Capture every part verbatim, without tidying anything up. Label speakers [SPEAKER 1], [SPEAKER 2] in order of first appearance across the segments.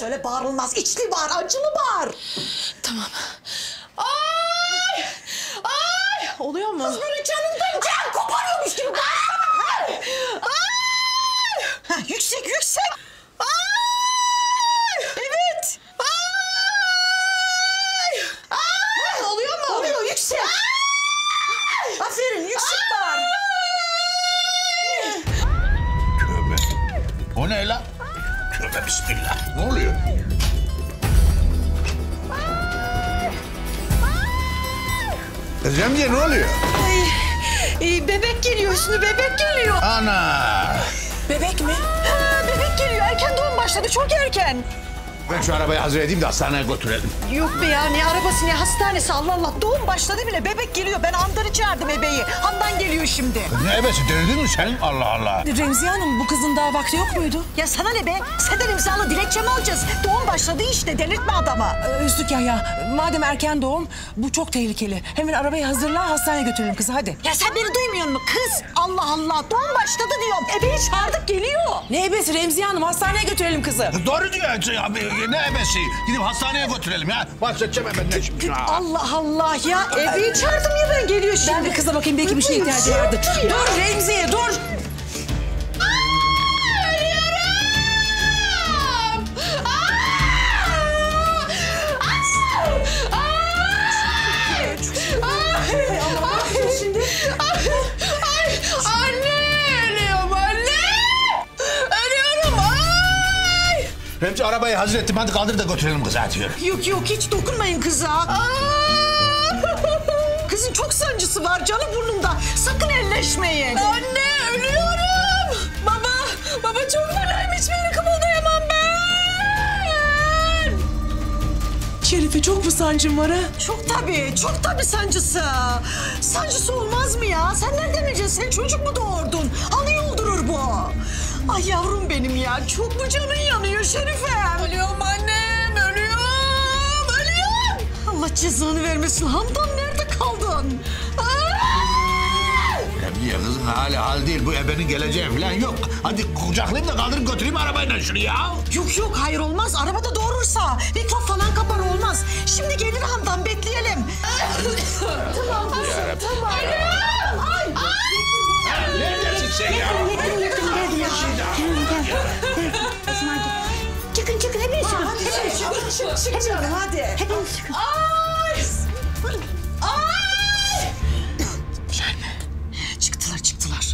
[SPEAKER 1] Kız öyle bağırılmaz. İçli bağır, acılı bağır.
[SPEAKER 2] Tamam. Ay! Ay! Oluyor mu?
[SPEAKER 1] Kız böyle canından can koparıyormuş gibi bağırsana.
[SPEAKER 2] Ay!
[SPEAKER 1] Ha, yüksek yüksek.
[SPEAKER 2] Ay!
[SPEAKER 1] Evet.
[SPEAKER 2] Ay! Ay! Oluyor mu?
[SPEAKER 1] Oluyor yüksek.
[SPEAKER 2] Ay!
[SPEAKER 1] Aferin yüksek bağır.
[SPEAKER 3] Tövbe. O ne lan? Tövbe bismillah. Ne oluyor? Remziye ne oluyor?
[SPEAKER 1] Ay, e, bebek geliyor Hüsnü, bebek geliyor.
[SPEAKER 3] Ana!
[SPEAKER 2] Bebek mi?
[SPEAKER 1] Ha, bebek geliyor. Erken doğum başladı, çok erken.
[SPEAKER 3] Ben şu arabayı hazır edeyim de hastaneye götürelim.
[SPEAKER 1] Yok be ya, ne arabası ne hastanesi, Allah Allah. Doğum başladı bile, bebek geliyor. Ben Handan'ı çağırdım bebeği. Handan geliyor şimdi.
[SPEAKER 3] Ne ebesi delirdin mi sen? Allah Allah.
[SPEAKER 2] Remziye Hanım, bu kızın daha vakti yok muydu?
[SPEAKER 1] Ya sana ne be? Senden imzalı dilekçe mi alacağız? Doğum başladı işte, delirtme adamı.
[SPEAKER 2] Ee, Üstük Yahya, madem erken doğum, bu çok tehlikeli. Hemen arabayı hazırla, hastaneye götürelim kızı, hadi.
[SPEAKER 1] Ya sen beni duymuyor musun kız? Allah Allah, doğum başladı diyorum. Ebeği çağırdık, geliyor.
[SPEAKER 2] Ne ebesi Remziye Hanım, hastaneye götürelim kızı.
[SPEAKER 3] Doğru diyor abi. Ne ebesi? Gidip hastaneye götürelim ya. Bahsedeceğim hemen ne şimdi şuna.
[SPEAKER 1] Allah Allah ya, ebeği çağırdım ya ben, geliyor şimdi.
[SPEAKER 2] Ben bir kıza bakayım, belki bir şeye ihtiyacı vardır. Dur Remziye, dur.
[SPEAKER 3] Remzi arabayı hazır ettim. Hadi kaldır da götürelim kızı atıyorum.
[SPEAKER 1] Yok yok, hiç dokunmayın kıza. Kızın çok sancısı var, canı burnunda. Sakın elleşmeyin.
[SPEAKER 2] Anne, ölüyorum. Baba, baba çok fenayım. Hiçbir yere kımıldayamam ben. Şerife, çok mu sancın var ha?
[SPEAKER 1] Çok tabii, çok tabii sancısı. Sancısı olmaz mı ya? Sen nereden bileceksin? Sen çocuk mu doğurdun? Anı yoldurur bu. Ay yavrum benim ya, çok mu canın yanıyor Şerifem?
[SPEAKER 2] Ölüyorum annem, ölüyorum, ölüyorum.
[SPEAKER 1] Allah cezanı vermesin. Handan nerede kaldın?
[SPEAKER 3] Remziye kızın hali hal değil. Bu ebenin geleceği falan yok. Hadi kucaklayayım da kaldırıp götüreyim arabayla şunu ya.
[SPEAKER 1] Yok yok, hayır olmaz. Arabada doğurursa mikrop falan kapar, olmaz. Şimdi gelir Handan, bekleyelim. Tamam kızım, tamam. Ay.
[SPEAKER 3] Neredesin sen ya?
[SPEAKER 4] Çıkın çıkın hepiniz çıkın.
[SPEAKER 1] Hadi çık, çık, çık, çık, canım, hadi.
[SPEAKER 4] Hepiniz çıkın.
[SPEAKER 1] Ay! Ay! Çıktılar, çıktılar.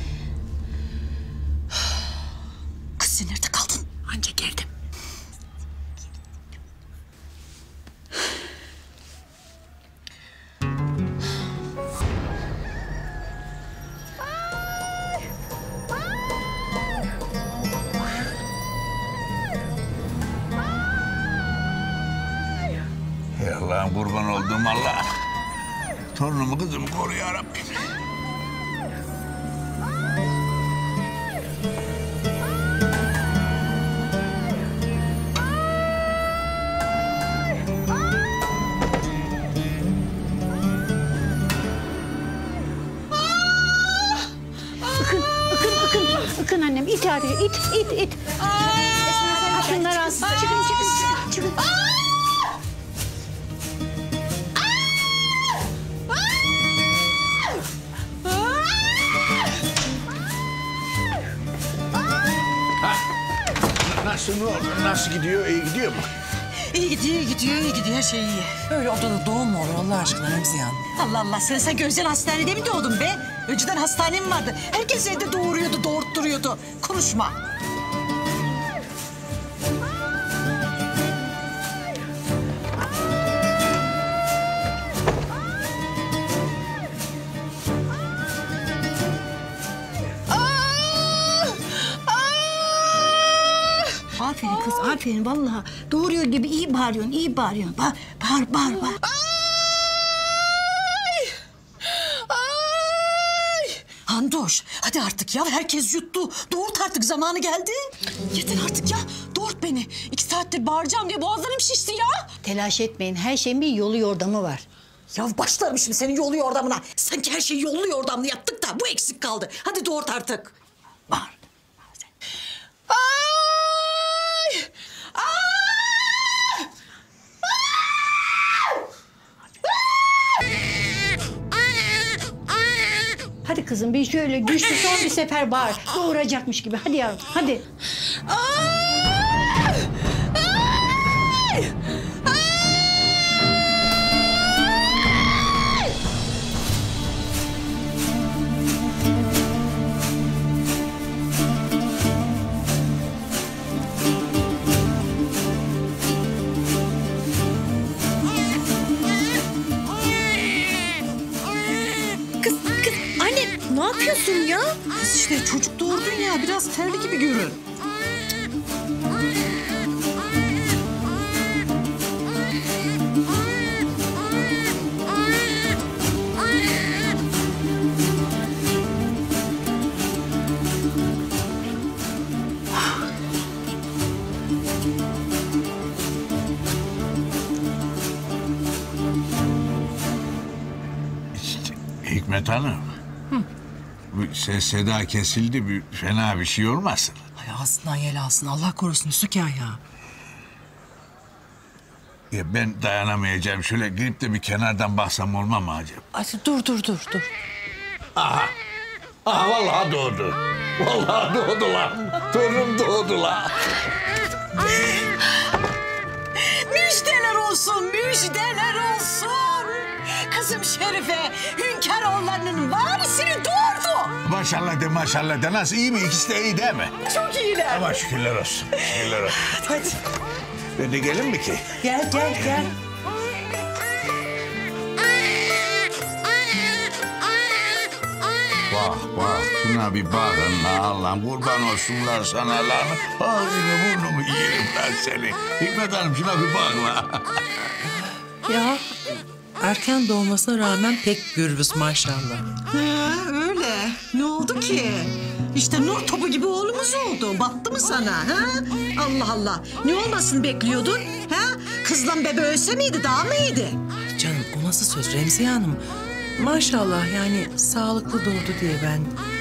[SPEAKER 1] Kız sen nerede kaldın? Anca geldim.
[SPEAKER 3] Ey Allah'ım, kurban olduğum Allah. Torunumu kızımı koru ya Rabbim.
[SPEAKER 4] Ikın, ıkın, ıkın. Ikın annem, it hadi, it, it, it. Esma sen şunları al. Çıkın, çıkın, çıkın.
[SPEAKER 3] Nasıl ne oldu? Nasıl gidiyor? İyi gidiyor mu?
[SPEAKER 1] İyi gidiyor, iyi gidiyor, iyi gidiyor. Her şey iyi.
[SPEAKER 2] Öyle odada doğum mu olur Allah aşkına Remziye Hanım?
[SPEAKER 1] Allah Allah, sen sen Gözden hastanede mi doğdun be? Önceden hastanem vardı. Herkes evde doğuruyordu, doğurtturuyordu. Konuşma.
[SPEAKER 4] Aferin kız, aferin vallahi. Doğuruyor gibi iyi bağırıyorsun, iyi bağırıyorsun. Bağır, bağır, bağır. bağır.
[SPEAKER 1] Handoş, hadi artık ya. Herkes yuttu. Doğurt artık, zamanı geldi. Yeter artık ya. Doğurt beni. İki saattir bağıracağım diye boğazlarım şişti ya.
[SPEAKER 4] Telaş etmeyin, her şeyin bir yolu yordamı var.
[SPEAKER 1] Ya başlarım şimdi senin yolu yordamına. Sanki her şeyi yollu yordamlı yaptık da bu eksik kaldı. Hadi doğurt artık.
[SPEAKER 4] Bağır.
[SPEAKER 2] Ay! Ay!
[SPEAKER 4] kızım. Bir şöyle güçlü son bir sefer bağır. Doğuracakmış gibi. Hadi yavrum hadi.
[SPEAKER 1] Kız, kız anne ne yapıyorsun ya? Kız işte çocuk doğurdun ya biraz terli gibi görün.
[SPEAKER 3] Hikmet Hanım. Bu ses seda kesildi. Bir, fena bir şey olmasın.
[SPEAKER 2] Ay ağzından yel alsın. Allah korusun Sükan ya.
[SPEAKER 3] Ya ben dayanamayacağım. Şöyle girip de bir kenardan baksam olmam mı acaba?
[SPEAKER 2] Ay dur dur dur dur.
[SPEAKER 3] Aha vallahi doğdu. Vallahi doğdu lan. Torunum doğdu lan.
[SPEAKER 1] Müjdeler olsun, müjdeler olsun. Kızım Şerife, Hünkaroğulları'nın varisini doğurdu.
[SPEAKER 3] Maşallah de maşallah de. Nasıl iyi mi? İkisi de iyi değil mi?
[SPEAKER 1] Çok iyiler.
[SPEAKER 3] Ama şükürler olsun. Şükürler olsun.
[SPEAKER 2] Hadi
[SPEAKER 3] Ben de gelin mi ki?
[SPEAKER 2] gel gel gel.
[SPEAKER 3] Bak bak şuna bir bakın la Allah'ım kurban olsunlar sana lan. Ağzını burnumu yerim lan seni. Hikmet Hanım şuna bir bak la.
[SPEAKER 2] Ya erken doğmasına rağmen pek gürbüz maşallah.
[SPEAKER 1] Ha, öyle. Ne oldu ki? İşte nur topu gibi oğlumuz oldu. Battı mı sana? Ha? Allah Allah. Ne olmasını bekliyordun? Ha? Kızla bebe ölse miydi daha mı iyiydi?
[SPEAKER 2] Canım o nasıl söz Remziye Hanım? Maşallah yani sağlıklı doğdu diye ben